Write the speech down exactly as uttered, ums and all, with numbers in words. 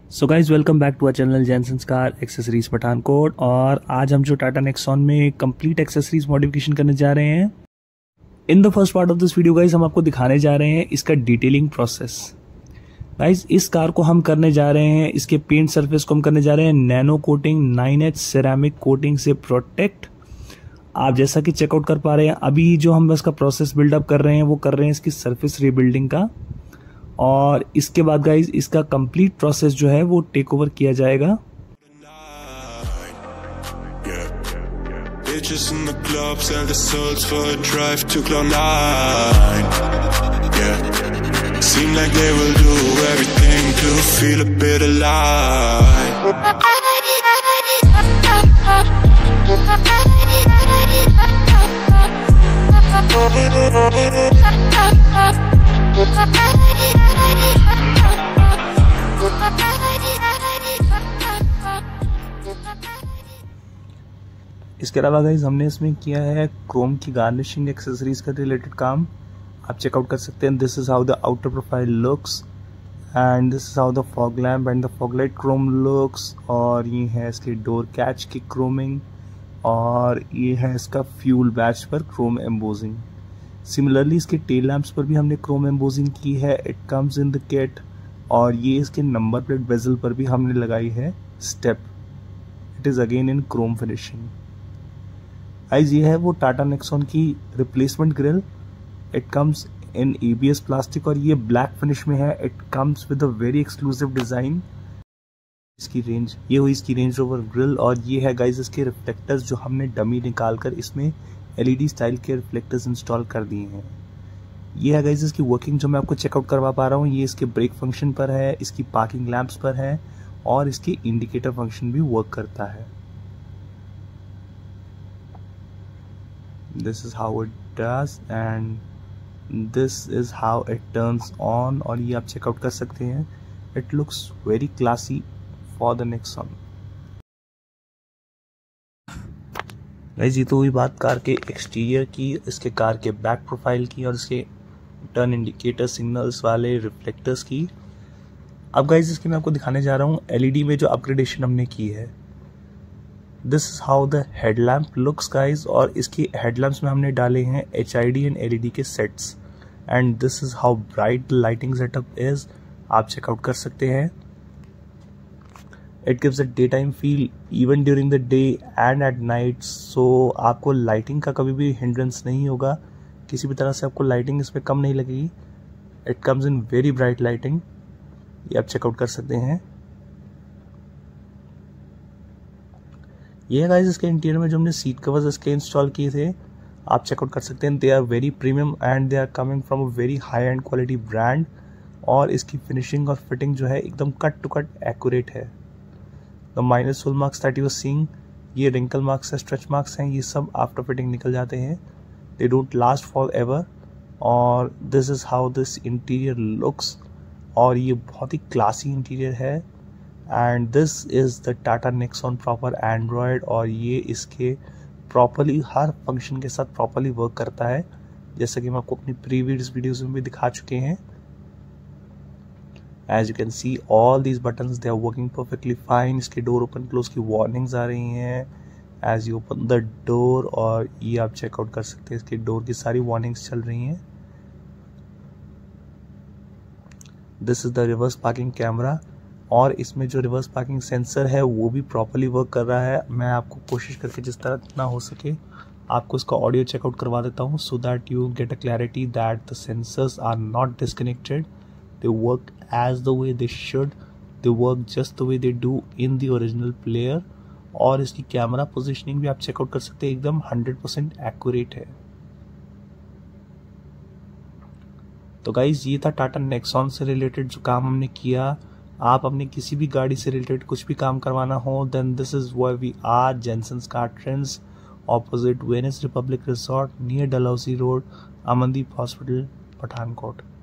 So guys welcome back to our channel Jainsons car accessories Pathankot. और आज हम जो टाटा नेक्सॉन में कंप्लीट एक्सेसरीज मॉडिफिकेशन करने जा रहे हैं। In the first part of this video guys हम आपको दिखाने जा रहे हैं इसका डिटेलिंग प्रोसेस। गाइज इस कार को हम करने जा रहे हैं, इसके पेंट सरफेस को हम करने जा रहे हैं nano coating nine H ceramic coating से प्रोटेक्ट। आप जैसा कि चेकआउट कर पा रहे हैं, अभी जो हम इसका प्रोसेस बिल्डअप कर रहे हैं वो कर रहे हैं इसकी सरफेस रीबिल्डिंग का। और इसके बाद गाइज इसका कंप्लीट प्रोसेस जो है वो टेक ओवर किया जाएगा। इसके अलावा गाइज हमने इसमें किया है क्रोम की गार्निशिंग एक्सेसरीज का रिलेटेड काम। आप चेकआउट कर सकते हैं। This is how the outer profile looks and this is how the fog lamp and the fog light chrome looks. और ये है इसके डोर कैच की क्रोमिंग और ये है इसका फ्यूल बैच पर क्रोम एम्बोजिंग। सिमिलरली इसके टेल लैंप्स पर भी हमने क्रोम एम्बोजिंग की है। It comes in the kit. और ये इसके नंबर प्लेट बेजल पर भी हमने लगाई है step. It is again in chrome finishing. Guys ये है वो टाटा नेक्सॉन की replacement grille. It comes in ABS plastic और ये ब्लैक फिनिश में है। It comes with a very exclusive design. इसकी रेंज ये हुई इसकी रेंज रोवर ग्रिल। और ये है गाइस इसके रिफ्लेक्टर्स जो हमने डमी निकाल कर इसमें एलईडी स्टाइल के रिफ्लेक्टर्स इंस्टॉल कर दिए हैं। ये है गाइस इसकी वर्किंग जो मैं आपको चेकआउट करवा पा रहा हूँ। ये इसके ब्रेक फंक्शन पर है, इसकी पार्किंग लैंप्स पर है और इसकी इंडिकेटर फंक्शन भी वर्क करता है। This is how it does and this is how it turns on। और ये आप चेकआउट कर सकते हैं। It looks very classy for the Nexon। Guys ये तो हुई बात कार के एक्सटीरियर की, इसके कार के बैक प्रोफाइल की और इसके टर्न इंडिकेटर सिग्नल्स वाले रिफ्लेक्टर्स की। अब गाइस इसकी मैं आपको दिखाने जा रहा हूँ एलईडी में जो अपग्रेडेशन हमने की है। This is how the headlamp looks guys. और इसकी हेडलैम्प्स में हमने डाले हैं H I D and L E D के sets. And this is how bright the lighting setup is. आप चेकआउट कर सकते हैं। It gives a day time feel even during the day and at night. So आपको lighting का कभी भी hindrance नहीं होगा, किसी भी तरह से आपको लाइटिंग इसमें कम नहीं लगेगी। It comes in very bright lighting. ये आप चेकआउट कर सकते हैं। ये है गाइस इसके इंटीरियर में जो हमने सीट कवर्स इसके इंस्टॉल किए थे। आप चेकआउट कर सकते हैं। They are very premium and they are coming from a very high end quality brand. और इसकी फिनिशिंग और फिटिंग जो है एकदम कट टू कट एक्यूरेट है। The minuscule marks that you are seeing, ये रिंकल मार्क्स है, stretch marks हैं, ये सब आफ्टर फिटिंग निकल जाते हैं। They don't last forever. और this is how this interior looks. और ये बहुत ही क्लासी इंटीरियर है। And this is the Tata Nexon proper Android. और ये इसके प्रॉपरली हर फंक्शन के साथ प्रॉपरली वर्क करता है, जैसा कि हम आपको अपनी प्रीवियस वीडियोस में भी दिखा चुके हैं। As you can see all these buttons they are working perfectly fine. इसके डोर ओपन क्लोज की वार्निंग्स आ रही हैं as you open the door. और ये आप चेकआउट कर सकते हैं, इसके डोर की सारी वार्निंग्स चल रही हैं। This is the reverse parking camera. और इसमें जो रिवर्स पार्किंग सेंसर है वो भी प्रॉपर्ली वर्क कर रहा है। मैं आपको कोशिश करके जिस तरह जितना हो सके आपको इसका ऑडियो चेकआउट करवा देता हूँ, so that you get a clarity that the sensors are not disconnected. They work as the way they should. They work just the way they do in the original player. और इसकी camera positioning भी आप check out कर सकते हैं, एकदम hundred percent accurate है। तो गाइज ये था टाटा नेक्सॉन से रिलेटेड जो काम हमने किया। आप अपने किसी भी गाड़ी से रिलेटेड कुछ भी काम करवाना हो, then this is where we are, Jainsons car trends, opposite Venice Republic resort, near Dalhousie road, Amandeep hospital, Pathankot.